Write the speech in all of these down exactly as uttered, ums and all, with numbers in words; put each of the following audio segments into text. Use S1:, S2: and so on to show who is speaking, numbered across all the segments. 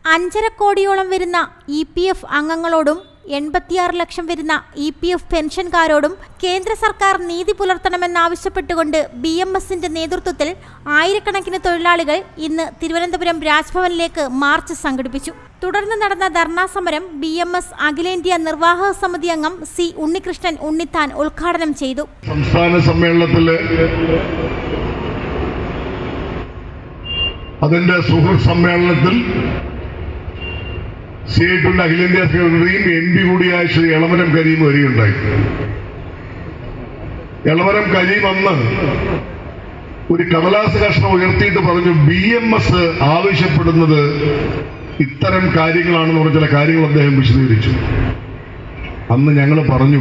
S1: അഞ്ചര കോടിയോളം വരുന്ന ഇ പി എഫ് അംഗങ്ങളോടും എൺപത്തിയാറ് ലക്ഷം വരുന്ന ഇ പി എഫ് പെൻഷൻകാരോടും കേന്ദ്ര സർക്കാർ നീതി പുലർത്തണമെന്നാവശ്യപ്പെട്ടുകൊണ്ട് ബി എം എസിന്റെ നേതൃത്വത്തിൽ ആയിരക്കണക്കിന് തൊഴിലാളികൾ ഇന്ന് തിരുവനന്തപുരം രാജ്ഭവനിലേക്ക് മാർച്ച് സംഘടിപ്പിച്ചു. തുടർന്ന് നടന്ന ധർണാ സമരം ബി എം എസ് അഖിലേന്ത്യാ നിർവാഹക സമിതി അംഗം സി ഉണ്ണികൃഷ്ണൻ ഉണ്ണിത്താൻ ഉദ്ഘാടനം ചെയ്തു.
S2: സംസ്ഥാന സമ്മേളനത്തിൽ അതിന്റെ സുഹൃത്ത് സമ്മേളനത്തിൽ സി ഐ ടിയുടെ അഖിലേന്ത്യാ സെക്രട്ടറിയും എം പി കൂടിയായ ശ്രീ എളമരം കരീം വരികയുണ്ടായി. എളമരം കരീം അന്ന് ഒരു കടലാസ് കഷ്ണം ഉയർത്തിയിട്ട് പറഞ്ഞു, ബി എം എസ് ആവശ്യപ്പെടുന്നത് ഇത്തരം കാര്യങ്ങളാണെന്ന് പറഞ്ഞ ചില കാര്യങ്ങൾ അദ്ദേഹം വിശദീകരിച്ചു. അന്ന് ഞങ്ങൾ പറഞ്ഞു,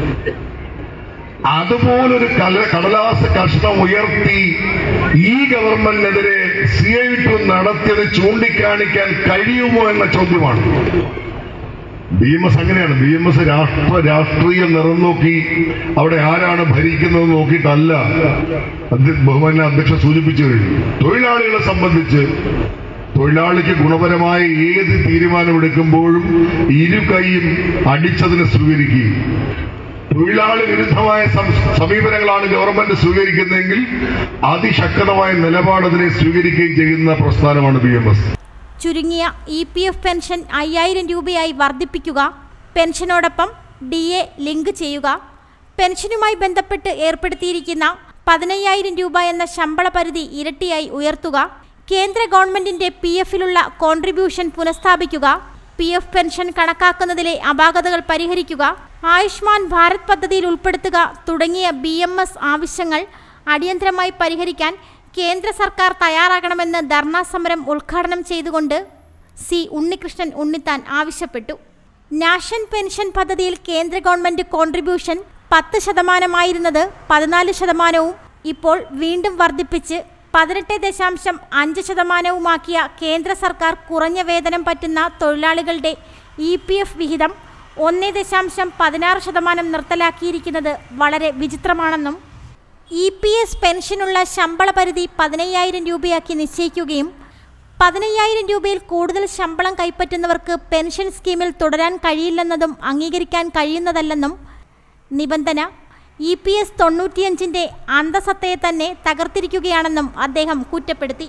S2: അതുപോലൊരു കടലാസ് കഷ്ണം ഉയർത്തി ഈ ഗവൺമെന്റിനെതിരെ സി ഐ ടി നടത്തിയത് ചൂണ്ടിക്കാണിക്കാൻ കഴിയുമോ എന്ന ചോദ്യമാണ്. ബി എം എസ് അങ്ങനെയാണ്. ബി എം എസ് രാഷ്ട്ര രാഷ്ട്രീയ നിറം നോക്കി അവിടെ ആരാണ് ഭരിക്കുന്നത് നോക്കിയിട്ടല്ല ബഹുമാന്യ അധ്യക്ഷ സൂചിപ്പിച്ചു കഴിഞ്ഞു. തൊഴിലാളികളെ സംബന്ധിച്ച് തൊഴിലാളിക്ക് ഗുണപരമായ ഏത് തീരുമാനമെടുക്കുമ്പോഴും ഇരു കൈയും അടിച്ചതിനെ സ്വീകരിക്കുകയും തൊഴിലാളി വിരുദ്ധമായ സമീപനങ്ങളാണ് ഗവൺമെന്റ് സ്വീകരിക്കുന്നതെങ്കിൽ അതിശക്തമായ നിലപാട് അതിനെ സ്വീകരിക്കുകയും ചെയ്യുന്ന പ്രസ്ഥാനമാണ് ബി എം എസ്.
S1: ചുരുങ്ങിയ ഇ പി എഫ് പെൻഷൻ അയ്യായിരം രൂപയായി വർദ്ധിപ്പിക്കുക, പെൻഷനോടൊപ്പം ഡി എ ലിങ്ക് ചെയ്യുക, പെൻഷനുമായി ബന്ധപ്പെട്ട് ഏർപ്പെടുത്തിയിരിക്കുന്ന പതിനയ്യായിരം രൂപ എന്ന ശമ്പള പരിധി ഇരട്ടിയായി ഉയർത്തുക, കേന്ദ്ര ഗവൺമെന്റിന്റെ പി എഫിലുള്ള കോൺട്രിബ്യൂഷൻ പുനഃസ്ഥാപിക്കുക, പി എഫ് പെൻഷൻ കണക്കാക്കുന്നതിലെ അപാകതകൾ പരിഹരിക്കുക, ആയുഷ്മാൻ ഭാരത് പദ്ധതിയിൽ ഉൾപ്പെടുത്തുക തുടങ്ങിയ ബി എം എസ് ആവശ്യങ്ങൾ അടിയന്തരമായി പരിഹരിക്കാൻ കേന്ദ്ര സർക്കാർ തയ്യാറാകണമെന്ന് ധർണാ സമരം ഉദ്ഘാടനം ചെയ്തുകൊണ്ട് സി ഉണ്ണികൃഷ്ണൻ ഉണ്ണിത്താൻ ആവശ്യപ്പെട്ടു. നാഷൻ പെൻഷൻ പദ്ധതിയിൽ കേന്ദ്ര ഗവൺമെന്റ് കോൺട്രിബ്യൂഷൻ പത്ത് ശതമാനമായിരുന്നത് പതിനാല് ശതമാനവും ഇപ്പോൾ വീണ്ടും വർദ്ധിപ്പിച്ച് പതിനെട്ട് ദശാംശം അഞ്ച് ശതമാനവുമാക്കിയ കേന്ദ്ര സർക്കാർ കുറഞ്ഞ വേതനം പറ്റുന്ന തൊഴിലാളികളുടെ ഇ പി എഫ് വിഹിതം ഒന്ന് ദശാംശം പതിനാറ് ശതമാനം നിർത്തലാക്കിയിരിക്കുന്നത് വളരെ വിചിത്രമാണെന്നും ഇ പി എസ് പെൻഷനുള്ള ശമ്പള പരിധി പതിനയ്യായിരം രൂപയാക്കി നിശ്ചയിക്കുകയും പതിനയ്യായിരം രൂപയിൽ കൂടുതൽ ശമ്പളം കൈപ്പറ്റുന്നവർക്ക് പെൻഷൻ സ്കീമിൽ തുടരാൻ കഴിയില്ലെന്നതും അംഗീകരിക്കാൻ കഴിയുന്നതല്ലെന്നും നിബന്ധന ഇ പി എസ് തൊണ്ണൂറ്റിയഞ്ചിന്റെ അന്തസത്തയെ തന്നെ തകർത്തിരിക്കുകയാണെന്നും അദ്ദേഹം കുറ്റപ്പെടുത്തി.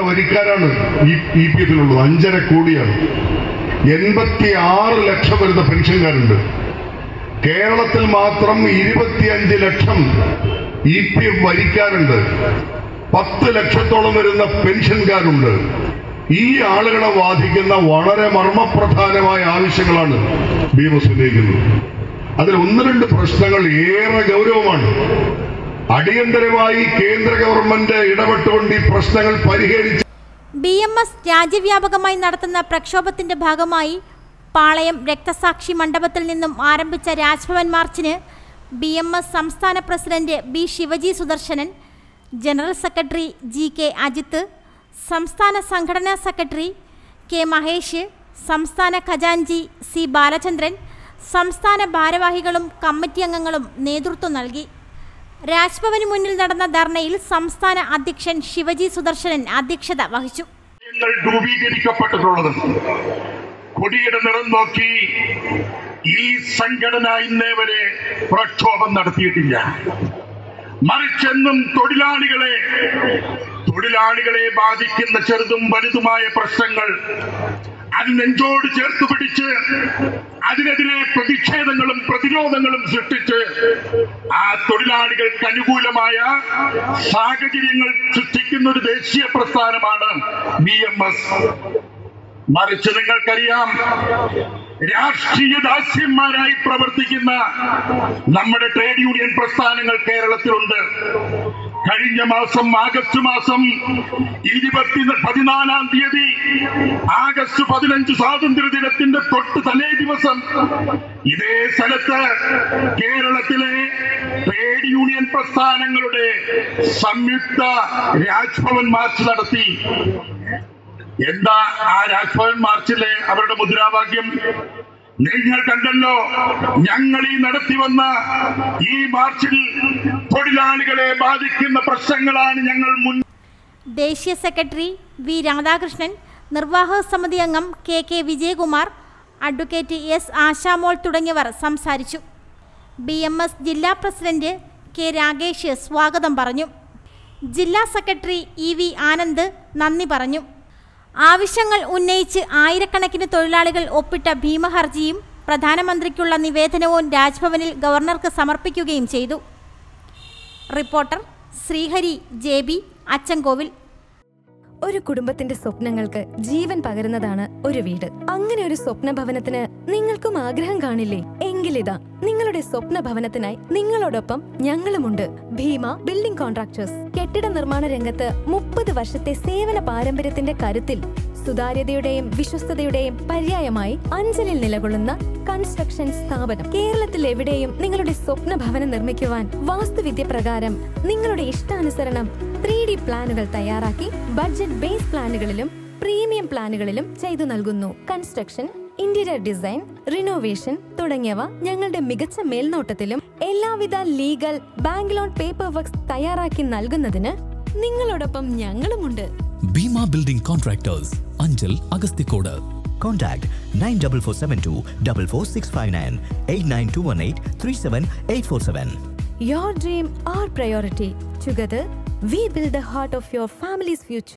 S2: അഞ്ചര കോടിയാണ്, എൺപത്തി ആറ് ലക്ഷം വരുന്ന പെൻഷൻകാരുണ്ട്. കേരളത്തിൽ മാത്രം ഇരുപത്തിയഞ്ച് ലക്ഷം ഇ പി എഫ് വരിക്കാരുണ്ട്. പത്ത് ലക്ഷത്തോളം വരുന്ന പെൻഷൻകാരുണ്ട്. ഈ ആളുകളെ ബാധിക്കുന്ന വളരെ മർമ്മപ്രധാനമായ ആവശ്യങ്ങളാണ് ബി എം എസ് ഉന്നയിക്കുന്നത്. അതിൽ ഒന്ന് രണ്ട് പ്രശ്നങ്ങൾ ഏറെ ഗൗരവമാണ്. അടിയന്തരമായി കേന്ദ്ര ഗവൺമെന്റ് ഇടപെട്ടുകൊണ്ട് ഈ പ്രശ്നങ്ങൾ പരിഹരിച്ച്
S1: ബി എം എസ് രാജ്യവ്യാപകമായി നടത്തുന്ന പ്രക്ഷോഭത്തിന്റെ ഭാഗമായി പാളയം രക്തസാക്ഷി മണ്ഡപത്തിൽ നിന്നും ആരംഭിച്ച രാജ്ഭവൻ മാർച്ചിന് ബി എം എസ് സംസ്ഥാന president B Sivaji Sudarshanan, general secretary G K Ajith, സംസ്ഥാന സംഘടനാ സെക്രട്ടറി കെ മഹേഷ്, സംസ്ഥാന ഖജാൻജി സി ബാലചന്ദ്രൻ, സംസ്ഥാന ഭാരവാഹികളും കമ്മിറ്റി അംഗങ്ങളും നേതൃത്വം നൽകി. രാജ്ഭവന് മുന്നിൽ നടന്ന ധർണയിൽ സംസ്ഥാന അധ്യക്ഷൻ ശിവജി സുദർശനൻ അധ്യക്ഷത വഹിച്ചു.
S3: രൂപീകരിക്കപ്പെട്ടിട്ടുള്ളത് കൊടിയുടെ നിറം നോക്കി ഈ സംഘടന ഇന്നേ വരെ പ്രക്ഷോഭം നടത്തിയിട്ടില്ല. മറിച്ചെന്നും തൊഴിലാളികളെ തൊഴിലാളികളെ ബാധിക്കുന്ന ചെറുതും വലുതുമായ പ്രശ്നങ്ങൾ അത് നെഞ്ചോട് ചേർത്ത് പിടിച്ച് അതിനെതിരെ പ്രതിഷേധങ്ങളും പ്രതിരോധങ്ങളും സൃഷ്ടിച്ച് ആ തൊഴിലാളികൾക്ക് അനുകൂലമായ സാഹചര്യങ്ങൾ സൃഷ്ടിക്കുന്ന ഒരു ദേശീയ പ്രസ്ഥാനമാണ് ബി എം എസ്. മറിച്ച് നിങ്ങൾക്കറിയാം, രാഷ്ട്രീയ ദാസ്യന്മാരായി പ്രവർത്തിക്കുന്ന നമ്മുടെ ട്രേഡ് യൂണിയൻ പ്രസ്ഥാനങ്ങൾ കേരളത്തിലുണ്ട്. കഴിഞ്ഞ മാസം ആഗസ്റ്റ് മാസം ഇരുപത്തി പതിനാലാം തീയതി ആഗസ്റ്റ് പതിനഞ്ച് സ്വാതന്ത്ര്യ ദിനത്തിന്റെ തൊട്ട് തലേ ദിവസം ഇതേ സ്ഥലത്ത് കേരളത്തിലെ ട്രേഡ് യൂണിയൻ പ്രസ്ഥാനങ്ങളുടെ സംയുക്ത രാജ്ഭവൻ മാർച്ച് നടത്തി. എന്താ ആ രാജ്ഭവൻ മാർച്ചിലെ അവരുടെ മുദ്രാവാക്യം? നിങ്ങൾ കണ്ടല്ലോ, ഞങ്ങൾ ഈ നടത്തി വന്ന ഈ മാർച്ചിൽ തൊഴിലാളികളെ ബാധിക്കുന്ന പ്രശ്നങ്ങളാണ് ഞങ്ങൾ മുൻ.
S1: ദേശീയ സെക്രട്ടറി വി രാധാകൃഷ്ണൻ, നിർവാഹക സമിതി അംഗം K K Vijayakumar, advocate S Ashamol തുടങ്ങിയവർ സംസാരിച്ചു. ബി എം എസ് ജില്ലാ പ്രസിഡന്റ് കെ രാഗേഷ് സ്വാഗതം പറഞ്ഞു. ജില്ലാ സെക്രട്ടറി ഇ വി ആനന്ദ് നന്ദി പറഞ്ഞു. ആവശ്യങ്ങൾ ഉന്നയിച്ച് ആയിരക്കണക്കിന് തൊഴിലാളികൾ ഒപ്പിട്ട ഭീമഹർജിയും പ്രധാനമന്ത്രിക്കുള്ള നിവേദനവും രാജ്ഭവനിൽ ഗവർണർക്ക് സമർപ്പിക്കുകയും ചെയ്തു. Reporter Srihari J B, Achankovil.
S4: ഒരു കുടുംബത്തിന്റെ സ്വപ്നങ്ങൾക്ക് ജീവൻ പകരുന്നതാണ് ഒരു വീട്. അങ്ങനെ ഒരു സ്വപ്ന ഭവനത്തിന് നിങ്ങൾക്കും ആഗ്രഹം കാണില്ലേ? എങ്കിലിതാ നിങ്ങളുടെ സ്വപ്ന ഭവനത്തിനായി നിങ്ങളോടൊപ്പം ഞങ്ങളുമുണ്ട്. Bheema building contractors. കെട്ടിട നിർമ്മാണ രംഗത്ത് മുപ്പത് വർഷത്തെ സേവന പാരമ്പര്യത്തിന്റെ കരുത്തിൽ സുതാര്യതയുടെയും വിശ്വസ്തയുടെയും പര്യായമായി അഞ്ചലിൽ നിലകൊള്ളുന്ന കൺസ്ട്രക്ഷൻ സ്ഥാപനം. കേരളത്തിൽ എവിടെയും നിങ്ങളുടെ സ്വപ്ന ഭവനം നിർമ്മിക്കുവാൻ വാസ്തുവിദ്യ പ്രകാരം നിങ്ങളുടെ ഇഷ്ടാനുസരണം ത്രീ ഡി പ്ലാനുകൾ തയ്യാറാക്കി ബഡ്ജറ്റ് ബേസ് പ്ലാനുകളിലും പ്രീമിയം പ്ലാനുകളിലും ചെയ്തു നൽകുന്നു. കൺസ്ട്രക്ഷൻ, ഇന്റീരിയർ ഡിസൈൻ, റിനോവേഷൻ തുടങ്ങിയവ ഞങ്ങളുടെ മികച്ച മേൽനോട്ടത്തിലും എല്ലാവിധ legal bank loan paper works തയ്യാറാക്കി നൽകുന്നതിന് നിങ്ങളോടൊപ്പം ഞങ്ങളുമുണ്ട്.
S5: Bheema building contractors, Anchal, Agasthikode.
S6: Contact nine four four seven two four four six five nine eight nine two one eight three seven eight four seven.
S4: Your dream, our priority. Together, we build the heart of your family's future.